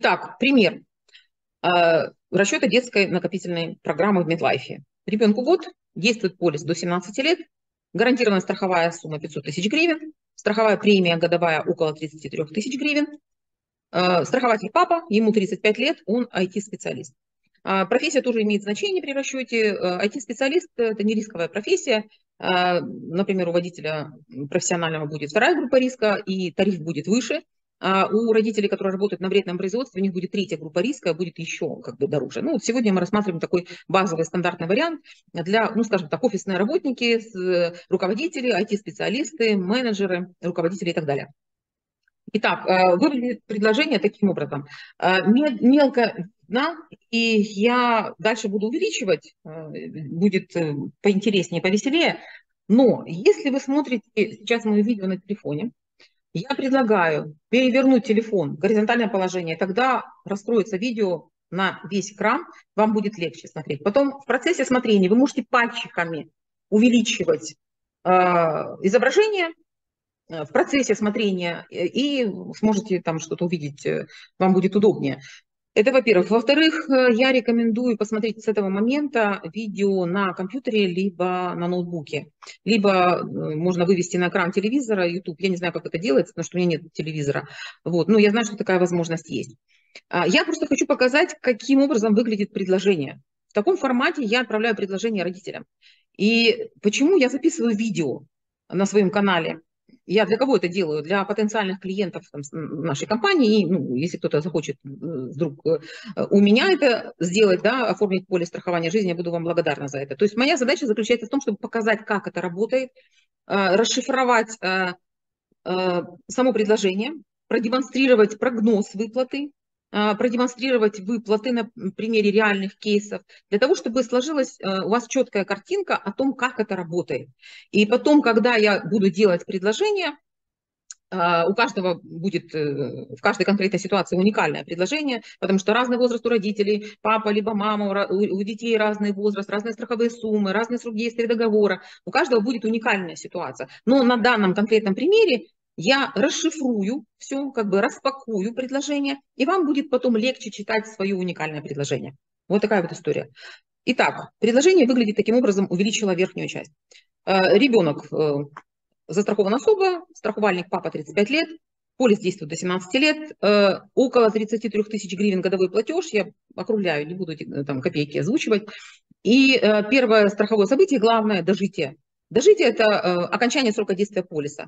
Так, пример расчета детской накопительной программы в Медлайфе. Ребенку год, действует полис до 17 лет, гарантированная страховая сумма 500 тысяч гривен, страховая премия годовая около 33 тысяч гривен. Страхователь папа, ему 35 лет, он IT-специалист. Профессия тоже имеет значение при расчете. IT-специалист – это не рисковая профессия. Например, у водителя профессионального будет вторая группа риска, и тариф будет выше. У родителей, которые работают на вредном производстве, у них будет третья группа риска, будет еще как бы дороже. Ну, вот сегодня мы рассматриваем такой базовый стандартный вариант для, ну, скажем так, офисные работники, руководители, IT-специалисты, менеджеры, руководители и так далее. Итак, выглядит предложение таким образом. Мелко видно, и я дальше буду увеличивать, будет поинтереснее, повеселее. Но если вы смотрите сейчас мое видео на телефоне, я предлагаю перевернуть телефон в горизонтальное положение, тогда раскроется видео на весь экран, вам будет легче смотреть. Потом в процессе смотрения вы можете пальчиками увеличивать изображение в процессе смотрения и сможете там что-то увидеть, вам будет удобнее. Это во-первых. Во-вторых, я рекомендую посмотреть с этого момента видео на компьютере, либо на ноутбуке. Либо можно вывести на экран телевизора, YouTube. Я не знаю, как это делается, потому что у меня нет телевизора. Вот. Но я знаю, что такая возможность есть. Я просто хочу показать, каким образом выглядит предложение. В таком формате я отправляю предложение родителям. И почему я записываю видео на своем канале? Я для кого это делаю? Для потенциальных клиентов там, нашей компании. И, ну, если кто-то захочет вдруг у меня это сделать, да, оформить полис страхования жизни, я буду вам благодарна за это. То есть моя задача заключается в том, чтобы показать, как это работает, расшифровать само предложение, продемонстрировать прогноз выплаты, продемонстрировать выплаты на примере реальных кейсов, для того, чтобы сложилась у вас четкая картинка о том, как это работает. И потом, когда я буду делать предложение, у каждого будет в каждой конкретной ситуации уникальное предложение, потому что разный возраст у родителей, папа либо мама, у детей разный возраст, разные страховые суммы, разный срок действия договора. У каждого будет уникальная ситуация. Но на данном конкретном примере я расшифрую все, как бы распакую предложение, и вам будет потом легче читать свое уникальное предложение. Вот такая вот история. Итак, предложение выглядит таким образом, увеличила верхнюю часть. Ребенок застрахован особо, страховальник папа 35 лет, полис действует до 17 лет, около 33 тысяч гривен годовой платеж, я округляю, не буду там копейки озвучивать. И первое страховое событие, главное, дожитие. Дожитие – это окончание срока действия полиса.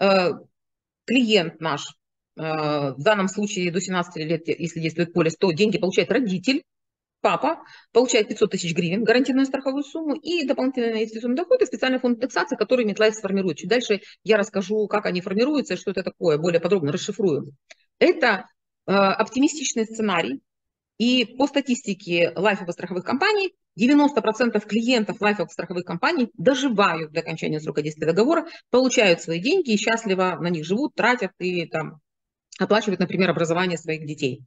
Клиент наш, в данном случае до 17 лет, если действует полис, то деньги получает родитель, папа, получает 500 тысяч гривен, гарантированную страховую сумму и дополнительный инвестиционный доход и специальный фонд индексации, который MetLife сформирует. Чуть дальше я расскажу, как они формируются, что это такое, более подробно расшифрую. Это оптимистичный сценарий. И по статистике лайфовых страховых компаний 90% клиентов лайфовых страховых компаний доживают до окончания срока действия договора, получают свои деньги и счастливо на них живут, тратят и там оплачивают, например, образование своих детей.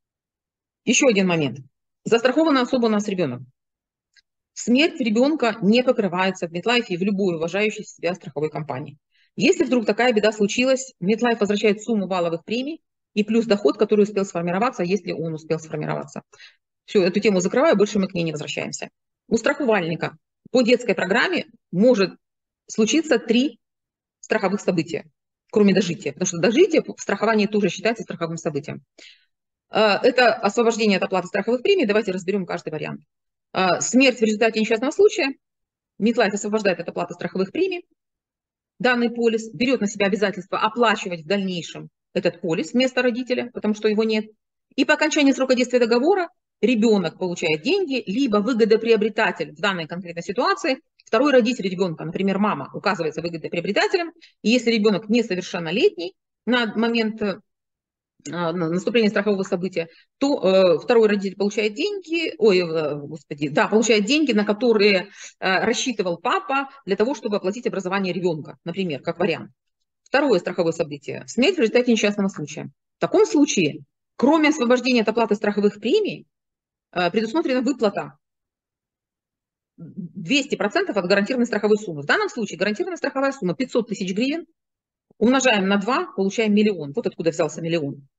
Еще один момент. Застрахована особо у нас ребенок. Смерть ребенка не покрывается в MetLife и в любой уважающей себя страховой компании. Если вдруг такая беда случилась, MetLife возвращает сумму валовых премий и плюс доход, который успел сформироваться, если он успел сформироваться. Все, эту тему закрываю, больше мы к ней не возвращаемся. У страховальника по детской программе может случиться 3 страховых события, кроме дожития, потому что дожитие в страховании тоже считается страховым событием. Это освобождение от оплаты страховых премий. Давайте разберем каждый вариант. Смерть в результате несчастного случая. MetLife освобождает от оплаты страховых премий. Данный полис берет на себя обязательство оплачивать в дальнейшем этот полис вместо родителя, потому что его нет. И по окончании срока действия договора ребенок получает деньги, либо выгодоприобретатель в данной конкретной ситуации, второй родитель ребенка, например, мама, указывается выгодоприобретателем. И если ребенок несовершеннолетний на момент наступления страхового события, то второй родитель получает деньги, получает деньги, на которые рассчитывал папа для того, чтобы оплатить образование ребенка, например, как вариант. Второе страховое событие – смерть в результате несчастного случая. В таком случае, кроме освобождения от оплаты страховых премий, предусмотрена выплата 200% от гарантированной страховой суммы. В данном случае гарантированная страховая сумма 500 тысяч гривен, умножаем на 2, получаем миллион. Вот откуда взялся миллион.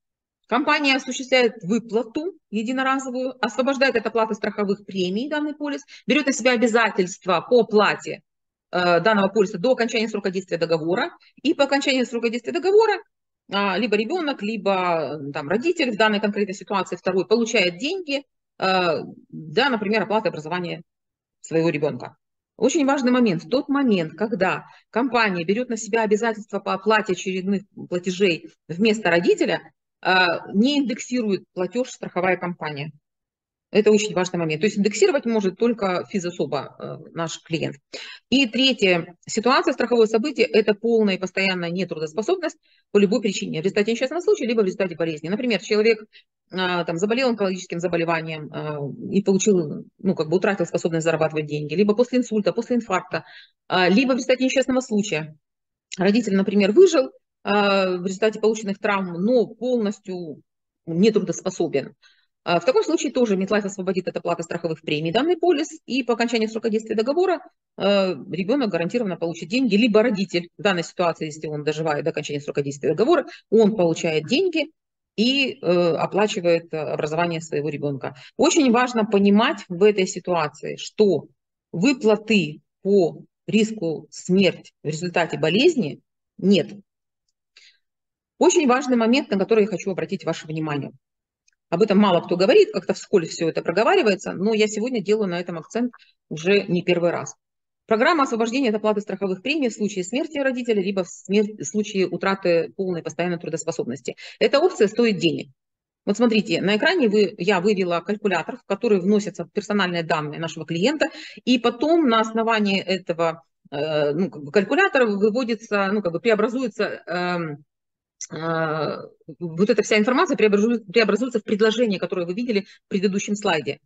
Компания осуществляет выплату единоразовую, освобождает от оплаты страховых премий данный полис, берет на себя обязательства по оплате данного полиса до окончания срока действия договора. И по окончании срока действия договора либо ребенок, либо там, родитель в данной конкретной ситуации второй получает деньги для, например, оплаты образования своего ребенка. Очень важный момент. В тот момент, когда компания берет на себя обязательства по оплате очередных платежей вместо родителя, не индексирует платеж страховая компания. Это очень важный момент. То есть индексировать может только физособа, наш клиент. И третья ситуация, страховое событие, это полная и постоянная нетрудоспособность по любой причине. В результате несчастного случая, либо в результате болезни. Например, человек там, заболел онкологическим заболеванием и получил, ну, как бы утратил способность зарабатывать деньги, либо после инсульта, после инфаркта, либо в результате несчастного случая. Родитель, например, выжил в результате полученных травм, но полностью нетрудоспособен. В таком случае тоже MetLife освободит от оплаты страховых премий данный полис, и по окончании срока действия договора ребенок гарантированно получит деньги, либо родитель в данной ситуации, если он доживает до окончания срока действия договора, он получает деньги и оплачивает образование своего ребенка. Очень важно понимать в этой ситуации, что выплаты по риску смерти в результате болезни нет. Очень важный момент, на который я хочу обратить ваше внимание. Об этом мало кто говорит, как-то вскользь все это проговаривается, но я сегодня делаю на этом акцент уже не первый раз. Программа освобождения от оплаты страховых премий в случае смерти родителя, либо в случае утраты полной постоянной трудоспособности. Эта опция стоит денег. Вот смотрите, на экране я вывела калькулятор, в который вносятся персональные данные нашего клиента, и потом на основании этого калькулятора выводится, преобразуется вот эта вся информация преобразуется в предложение, которое вы видели в предыдущем слайде.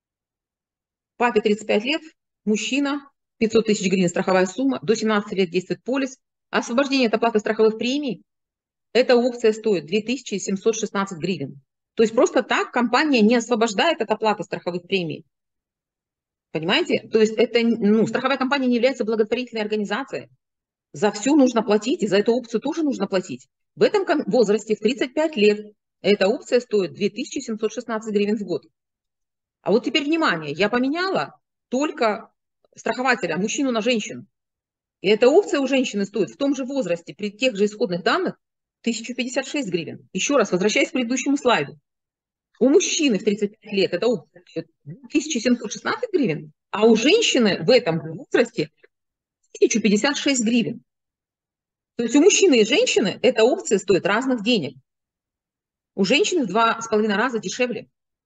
Папе 35 лет, мужчина, 500 тысяч гривен страховая сумма, до 17 лет действует полис. Освобождение от оплаты страховых премий, эта опция стоит 2716 гривен. То есть просто так компания не освобождает от оплаты страховых премий. Понимаете? То есть это, страховая компания не является благотворительной организацией. За все нужно платить, и за эту опцию тоже нужно платить. В этом возрасте, в 35 лет, эта опция стоит 2716 гривен в год. А вот теперь внимание, я поменяла только страхователя, мужчину на женщину. И эта опция у женщины стоит в том же возрасте, при тех же исходных данных, 1056 гривен. Еще раз, возвращаясь к предыдущему слайду. У мужчины в 35 лет эта опция стоит 1716 гривен, а у женщины в этом возрасте 1056 гривен. То есть у мужчины и женщины эта опция стоит разных денег. У женщины в 2,5 раза дешевле.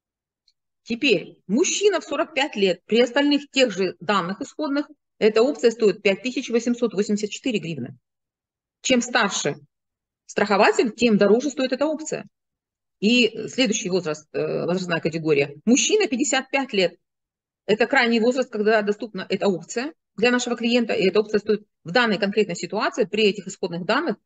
Теперь мужчина в 45 лет, при остальных тех же данных исходных, эта опция стоит 5884 гривны. Чем старше страхователь, тем дороже стоит эта опция. И следующий возрастная категория. Мужчина 55 лет. Это крайний возраст, когда доступна эта опция для нашего клиента. И эта опция стоит в данной конкретной ситуации при этих исходных данных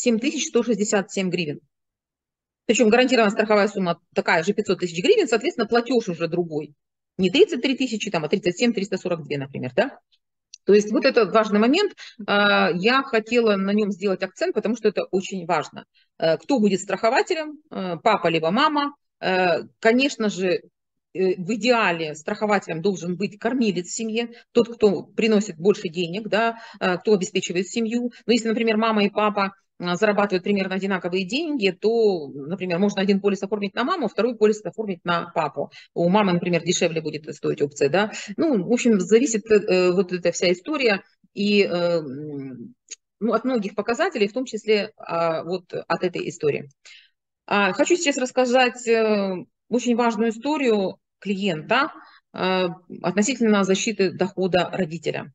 7167 гривен. Причем гарантированная страховая сумма такая же 500 тысяч гривен, соответственно, платеж уже другой. Не 33 тысячи, а 37 342, например, да? То есть вот этот важный момент, я хотела на нем сделать акцент, потому что это очень важно. Кто будет страхователем, папа либо мама? Конечно же, в идеале страхователем должен быть кормилец в семье, тот, кто приносит больше денег, да, кто обеспечивает семью. Но если, например, мама и папа зарабатывают примерно одинаковые деньги, то, например, можно один полис оформить на маму, второй полис оформить на папу. У мамы, например, дешевле будет стоить опция, да. Ну, в общем, зависит вот эта вся история и от многих показателей, в том числе вот от этой истории. Хочу сейчас рассказать очень важную историю клиента относительно защиты дохода родителя.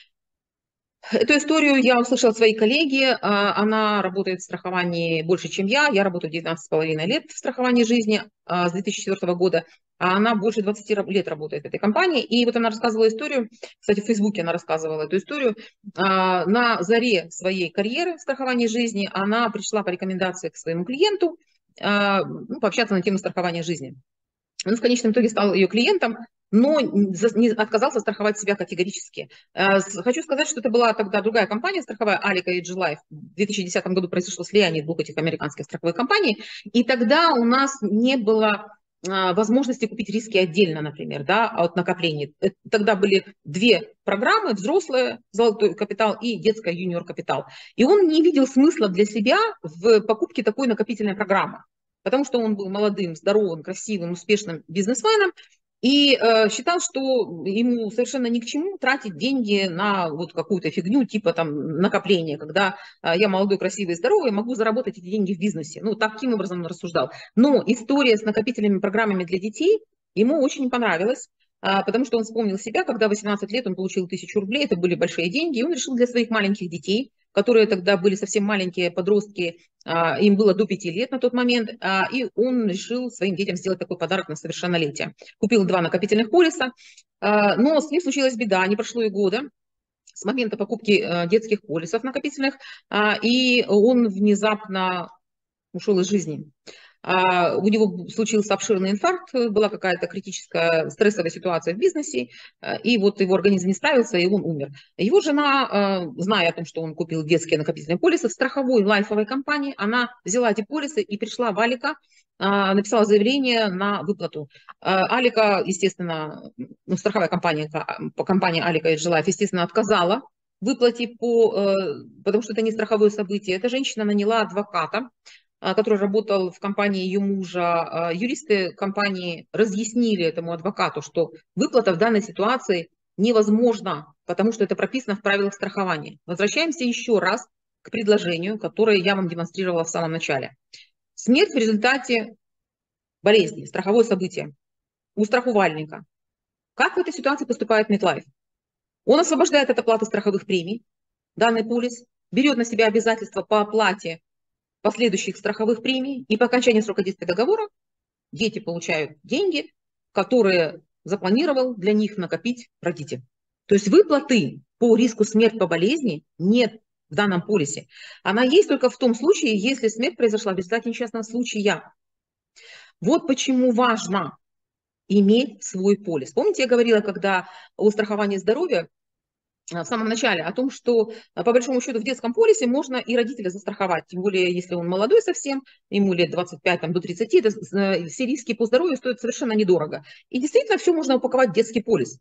Эту историю я услышала от своей коллеги. Она работает в страховании больше, чем я работаю 19,5 лет в страховании жизни с 2004 года, а она больше 20 лет работает в этой компании. И вот она рассказывала историю, кстати, в Фейсбуке она рассказывала эту историю. На заре своей карьеры в страховании жизни она пришла по рекомендации к своему клиенту пообщаться на тему страхования жизни. Он в конечном итоге стал ее клиентом. но не отказался страховать себя категорически. Хочу сказать, что это была тогда другая компания страховая, Алика и Age Life. В 2010 году произошло слияние двух этих американских страховых компаний, и тогда у нас не было возможности купить риски отдельно, например, да, от накоплений. Тогда были две программы: взрослый золотой капитал и детская юниор капитал. И он не видел смысла для себя в покупке такой накопительной программы, потому что он был молодым, здоровым, красивым, успешным бизнесменом, и считал, что ему совершенно ни к чему тратить деньги на вот какую-то фигню типа там накопления, когда я молодой, красивый, здоровый, могу заработать эти деньги в бизнесе. Ну, таким образом он рассуждал. Но история с накопительными программами для детей ему очень понравилась, потому что он вспомнил себя, когда в 18 лет он получил 1000 рублей, это были большие деньги, и он решил для своих маленьких детей, которые тогда были совсем маленькие подростки, им было до 5 лет на тот момент, и он решил своим детям сделать такой подарок на совершеннолетие. Купил 2 накопительных полиса, но с ним случилась беда, не прошло и года с момента покупки детских полисов накопительных, и он внезапно ушел из жизни. У него случился обширный инфаркт, была какая-то критическая стрессовая ситуация в бизнесе, и вот его организм не справился, и он умер. Его жена, зная о том, что он купил детские накопительные полисы, в страховой лайфовой компании, она взяла эти полисы и пришла в Алика, написала заявление на выплату. Алика, естественно, ну, страховая компания Алика Age Life, естественно, отказала в выплате, потому что это не страховое событие. Эта женщина наняла адвоката, который работал в компании ее мужа. Юристы компании разъяснили этому адвокату, что выплата в данной ситуации невозможна, потому что это прописано в правилах страхования. Возвращаемся еще раз к предложению, которое я вам демонстрировала в самом начале. Смерть в результате болезни, страховое событие у страховальника. Как в этой ситуации поступает MetLife? Он освобождает от оплаты страховых премий данный полис, берет на себя обязательства по оплате последующих страховых премий, и по окончании срока действия договора дети получают деньги, которые запланировал для них накопить родитель. То есть выплаты по риску смерти по болезни нет в данном полисе. Она есть только в том случае, если смерть произошла в результате несчастного случая. Вот почему важно иметь свой полис. Помните, я говорила, когда о страховании здоровья в самом начале, о том, что по большому счету в детском полисе можно и родителя застраховать, тем более если он молодой совсем, ему лет 25 там, до 30, это, все риски по здоровью стоят совершенно недорого. И действительно все можно упаковать в детский полис.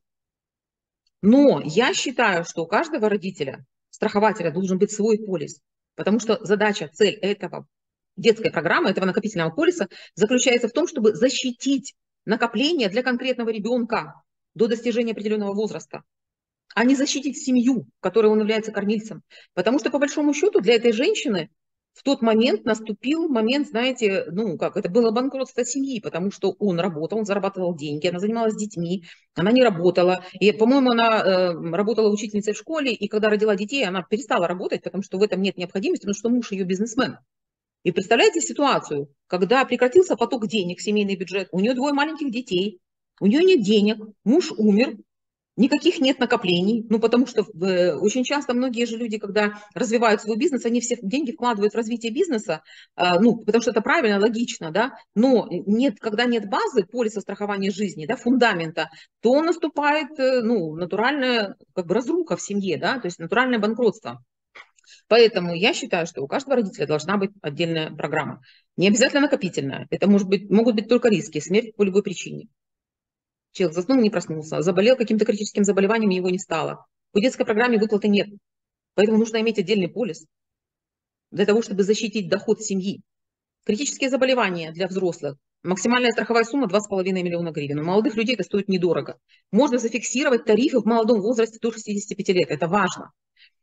Но я считаю, что у каждого родителя, страхователя, должен быть свой полис, потому что задача, цель этого детской программы, этого накопительного полиса заключается в том, чтобы защитить накопление для конкретного ребенка до достижения определенного возраста, а не защитить семью, в которой он является кормильцем. Потому что, по большому счету, для этой женщины в тот момент наступил момент, знаете, ну как, это было банкротство семьи, потому что он работал, он зарабатывал деньги, она занималась детьми, она не работала. И, по-моему, она работала учительницей в школе, и когда родила детей, она перестала работать, потому что в этом нет необходимости, потому что муж ее бизнесмен. И представляете ситуацию, когда прекратился поток денег в семейный бюджет, у нее 2 маленьких детей, у нее нет денег, муж умер, никаких нет накоплений, ну потому что очень часто многие же люди, когда развивают свой бизнес, они все деньги вкладывают в развитие бизнеса, ну потому что это правильно, логично, да, но нет, когда нет базы полиса страхования жизни, да, фундамента, то наступает, ну, натуральная как бы разруха в семье, да, то есть натуральное банкротство. Поэтому я считаю, что у каждого родителя должна быть отдельная программа. Не обязательно накопительная, это могут быть только риски, смерть по любой причине. Человек заснул, не проснулся, заболел каким-то критическим заболеванием, его не стало. По детской программе выплаты нет. Поэтому нужно иметь отдельный полис для того, чтобы защитить доход семьи. Критические заболевания для взрослых. Максимальная страховая сумма 2,5 миллиона гривен. У молодых людей это стоит недорого. Можно зафиксировать тарифы в молодом возрасте до 65 лет. Это важно.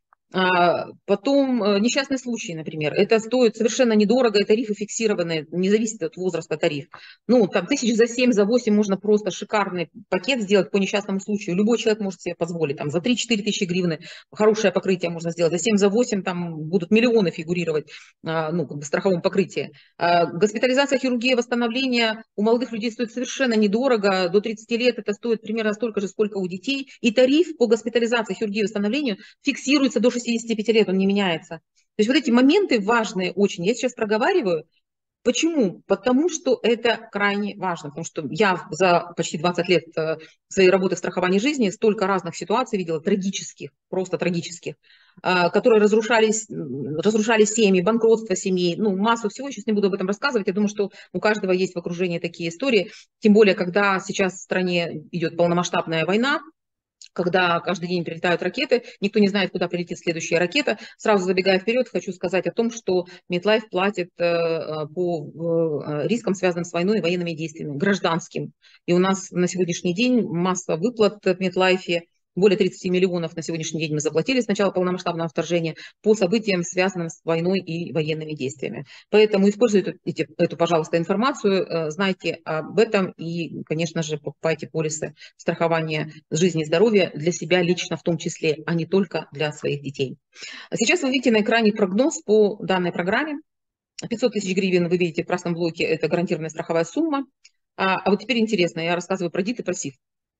Потом несчастный случай, например, это стоит совершенно недорого, и тарифы фиксированные, не зависит от возраста тариф. Ну, там 1000 за 7, за 8 можно просто шикарный пакет сделать по несчастному случаю. Любой человек может себе позволить. Там за 3-4 тысячи гривны хорошее покрытие можно сделать. За 7, за 8 там будут миллионы фигурировать, ну, как бы в страховом покрытии. Госпитализация, хирургия, восстановление у молодых людей стоит совершенно недорого. До 30 лет это стоит примерно столько же, сколько у детей. И тариф по госпитализации, хирургии, восстановлению фиксируется до 65 лет, он не меняется. То есть вот эти моменты важные очень. Я сейчас проговариваю, Почему? Потому что это крайне важно, потому что я за почти 20 лет своей работы в страховании жизни столько разных ситуаций видела, трагических, просто трагических, которые разрушали семьи, банкротство семей, ну, массу всего, сейчас не буду об этом рассказывать, я думаю, что у каждого есть в окружении такие истории, тем более, когда сейчас в стране идет полномасштабная война, когда каждый день прилетают ракеты, никто не знает, куда прилетит следующая ракета. Сразу забегая вперед, хочу сказать о том, что MetLife платит по рискам, связанным с войной и военными действиями, гражданским. И у нас на сегодняшний день масса выплат в MetLife. Более 30 миллионов на сегодняшний день мы заплатили с начала полномасштабного вторжения по событиям, связанным с войной и военными действиями. Поэтому используйте эту, пожалуйста, информацию, знайте об этом и, конечно же, покупайте полисы страхования жизни и здоровья для себя лично в том числе, а не только для своих детей. А сейчас вы видите на экране прогноз по данной программе. 500 тысяч гривен вы видите в красном блоке, это гарантированная страховая сумма. А вот теперь интересно, я рассказываю про ДИТ и про СИФ.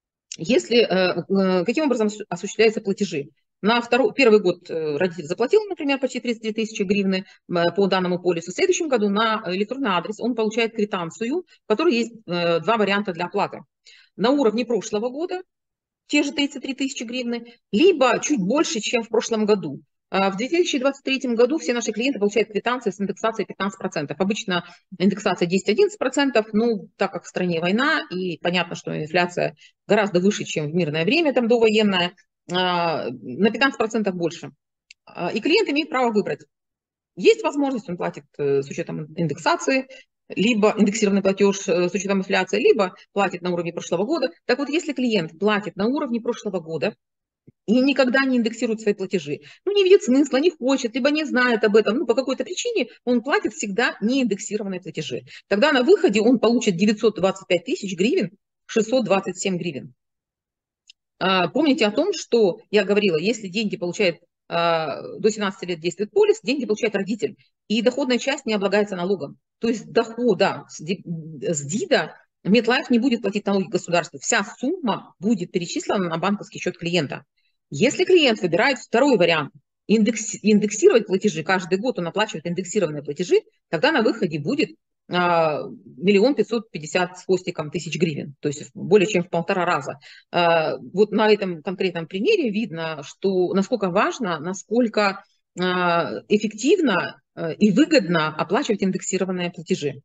Каким образом осуществляются платежи? Первый год родитель заплатил, например, почти 33 тысячи гривны по данному полису. В следующем году на электронный адрес он получает квитанцию, в которой есть два варианта для оплаты. На уровне прошлого года те же 33 тысячи гривны, либо чуть больше, чем в прошлом году. В 2023 году все наши клиенты получают квитанции с индексацией 15%. Обычно индексация 10-11%, ну, так как в стране война, и понятно, что инфляция гораздо выше, чем в мирное время, там довоенное, на 15% больше. И клиент имеет право выбрать. Есть возможность, он платит с учетом индексации, либо индексированный платеж с учетом инфляции, либо платит на уровне прошлого года. Так вот, если клиент платит на уровне прошлого года и никогда не индексирует свои платежи, ну, не видит смысла, не хочет, либо не знает об этом, ну, по какой-то причине, он платит всегда неиндексированные платежи. Тогда на выходе он получит 925 тысяч гривен, 627 гривен. Помните о том, что я говорила, если деньги получает до 17 лет действует полис, деньги получает родитель. И доходная часть не облагается налогом. То есть дохода с ДИДа MetLife не будет платить налоги государству. Вся сумма будет перечислена на банковский счет клиента. Если клиент выбирает второй вариант, индексировать платежи, каждый год он оплачивает индексированные платежи, тогда на выходе будет 1 550 с хвостиком тысяч гривен, то есть более чем в 1,5 раза. Вот на этом конкретном примере видно, что насколько важно, насколько эффективно и выгодно оплачивать индексированные платежи.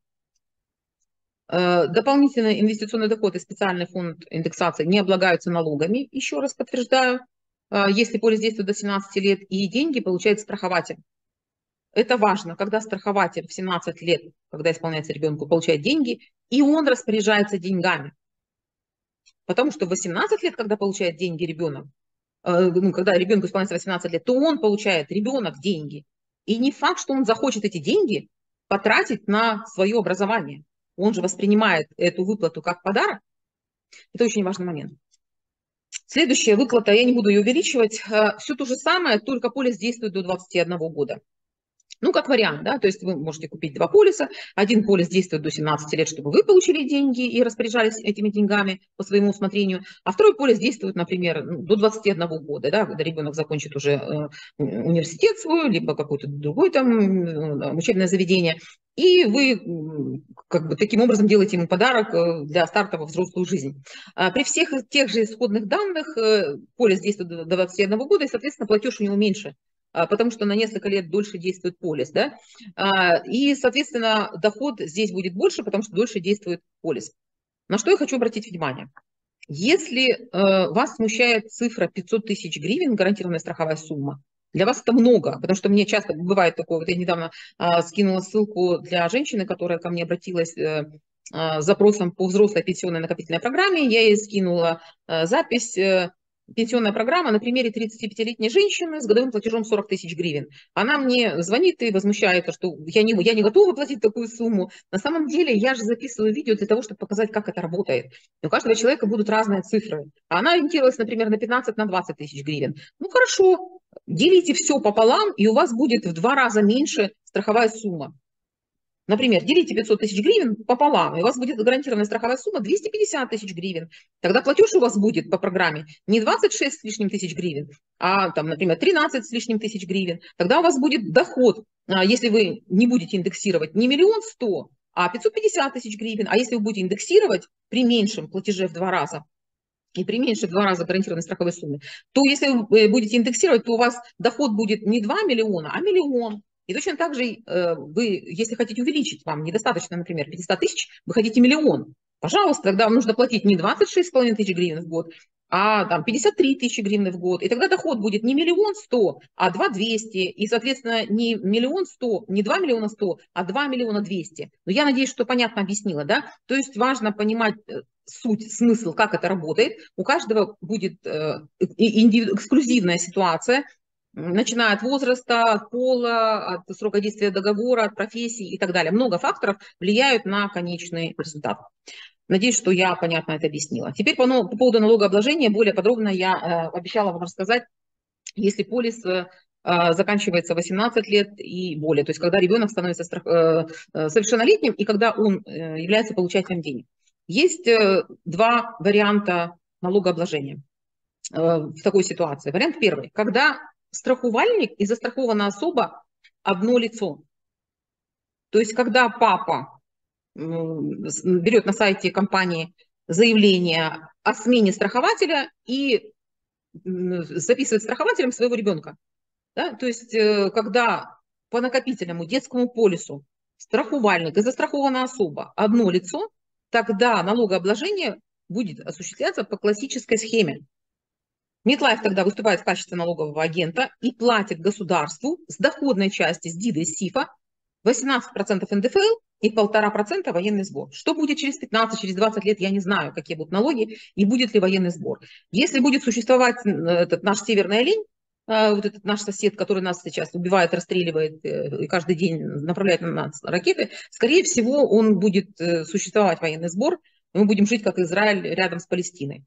Дополнительный инвестиционный доход и специальный фонд индексации не облагаются налогами, еще раз подтверждаю, если полис действует до 17 лет, и деньги получает страхователь. Это важно, когда страхователь в 17 лет, когда исполняется ребенку, получает деньги, и он распоряжается деньгами. Потому что в 18 лет, когда получает деньги ребенок, когда ребенку исполняется 18 лет, то он получает, ребенок, деньги. И не факт, что он захочет эти деньги потратить на свое образование. Он же воспринимает эту выплату как подарок. Это очень важный момент. Следующая выплата, я не буду ее увеличивать. Все то же самое, только полис действует до 21 года. Ну, как вариант, да, то есть вы можете купить два полиса. Один полис действует до 17 лет, чтобы вы получили деньги и распоряжались этими деньгами по своему усмотрению. А второй полис действует, например, до 21 года, да, когда ребенок закончит уже университет свой, либо какое-то другое там учебное заведение. И вы как бы таким образом делаете ему подарок для старта во взрослую жизнь. При всех тех же исходных данных полис действует до 21 года, и, соответственно, платеж у него меньше, потому что на несколько лет дольше действует полис, да, и, соответственно, доход здесь будет больше, потому что дольше действует полис. На что я хочу обратить внимание. Если вас смущает цифра 500 тысяч гривен, гарантированная страховая сумма, для вас это много, потому что мне часто бывает такое, вот я недавно скинула ссылку для женщины, которая ко мне обратилась с запросом по взрослой пенсионной накопительной программе, я ей скинула запись, пенсионная программа на примере 35-летней женщины с годовым платежом 40 тысяч гривен. Она мне звонит и возмущается, что я не готова платить такую сумму. На самом деле я же записываю видео для того, чтобы показать, как это работает. У каждого человека будут разные цифры. А она ориентировалась, например, на 15-20 тысяч гривен. Ну хорошо, делите все пополам, и у вас будет в 2 раза меньше страховая сумма. Например, делите 500 тысяч гривен пополам, и у вас будет гарантированная страховая сумма 250 тысяч гривен. Тогда платеж у вас будет по программе не 26 с лишним тысяч гривен, а, там, например, 13 с лишним тысяч гривен. Тогда у вас будет доход, если вы не будете индексировать, не 1 100 000, а 550 тысяч гривен. А если вы будете индексировать при меньшем платеже в 2 раза, и при меньше в 2 раза гарантированной страховой суммы, то если вы будете индексировать, то у вас доход будет не 2 миллиона, а миллион. И точно так же вы, если хотите увеличить, вам недостаточно, например, 500 тысяч, вы хотите миллион. Пожалуйста, тогда вам нужно платить не 26,5 тысяч гривен в год, а там 53 тысячи гривен в год. И тогда доход будет не 1 100 000, а 2 200 000. И, соответственно, не 1 100 000, не 2 100 000, а 2 200 000. Но я надеюсь, что понятно объяснила, да? То есть важно понимать суть, смысл, как это работает. У каждого будет эксклюзивная ситуация, начиная от возраста, от пола, от срока действия договора, от профессии и так далее. Много факторов влияют на конечный результат. Надеюсь, что я понятно это объяснила. Теперь по поводу налогообложения более подробно я обещала вам рассказать, если полис заканчивается 18 лет и более, то есть когда ребенок становится совершеннолетним и когда он является получателем денег. Есть два варианта налогообложения в такой ситуации. Вариант первый, когда страховальник и застрахованная особа одно лицо. То есть когда папа берет на сайте компании заявление о смене страхователя и записывает страхователем своего ребенка. Да? То есть когда по накопительному детскому полису страховальник и застрахованная особа одно лицо, тогда налогообложение будет осуществляться по классической схеме. MetLife тогда выступает в качестве налогового агента и платит государству с доходной части, с ДИДа и СИФа 18% НДФЛ и 1,5% военный сбор. Что будет через 15, через 20 лет, я не знаю, какие будут налоги и будет ли военный сбор. Если будет существовать этот наш северный олень, вот этот наш сосед, который нас сейчас убивает, расстреливает и каждый день направляет на нас ракеты, скорее всего, он будет существовать военный сбор, и мы будем жить как Израиль рядом с Палестиной.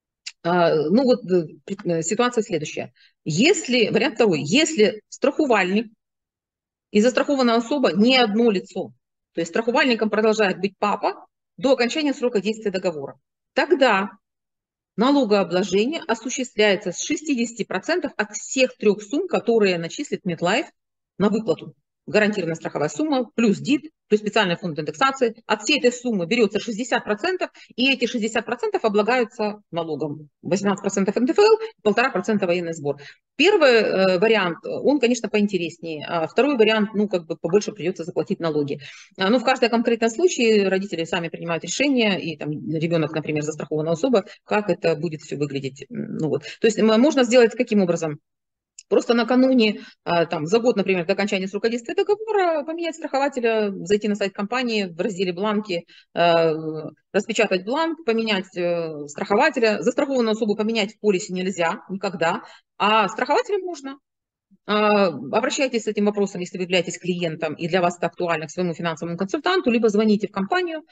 Ну вот ситуация следующая. Вариант второй, если страховальник и застрахованная особа не одно лицо, то есть страховальником продолжает быть папа до окончания срока действия договора, тогда налогообложение осуществляется с 60% от всех 3 сумм, которые начислит MetLife на выплату. Гарантированная страховая сумма, плюс ДИД, плюс специальный фонд индексации. От всей этой суммы берется 60%, и эти 60% облагаются налогом. 18% НДФЛ, 1,5% военный сбор. Первый вариант, он, конечно, поинтереснее. А второй вариант, ну, как бы побольше придется заплатить налоги. Но в каждом конкретном случае родители сами принимают решение, и там ребенок, например, застрахованная особа, как это будет все выглядеть. Ну, вот. То есть можно сделать каким образом? Просто накануне, там, за год, например, до окончания срока действия договора, поменять страхователя, зайти на сайт компании, в разделе «Бланки», распечатать бланк, поменять страхователя. Застрахованную особу поменять в полисе нельзя никогда, а страхователя можно. Обращайтесь с этим вопросом, если вы являетесь клиентом, и для вас это актуально, к своему финансовому консультанту, либо звоните в компанию.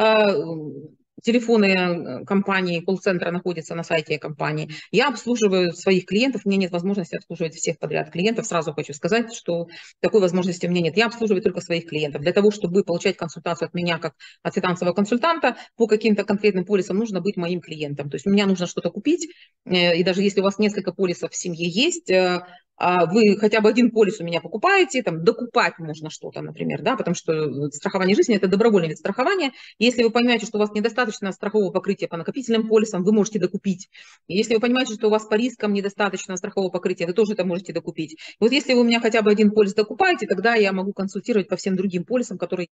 Телефоны компании, колл-центра находятся на сайте компании. Я обслуживаю своих клиентов, у меня нет возможности обслуживать всех подряд клиентов. Сразу хочу сказать, что такой возможности у меня нет. Я обслуживаю только своих клиентов. Для того, чтобы получать консультацию от меня, как от финансового консультанта, по каким-то конкретным полисам нужно быть моим клиентом. То есть мне нужно что-то купить, и даже если у вас несколько полисов в семье есть, вы хотя бы один полис у меня покупаете, там, докупать можно что-то, например, да, потому что страхование жизни – это добровольный вид страхования. Если вы понимаете, что у вас недостаточно страхового покрытия по накопительным полисам, вы можете докупить. Если вы понимаете, что у вас по рискам недостаточно страхового покрытия, вы тоже это можете докупить. Вот если вы у меня хотя бы один полис докупаете, тогда я могу консультировать по всем другим полисам, которые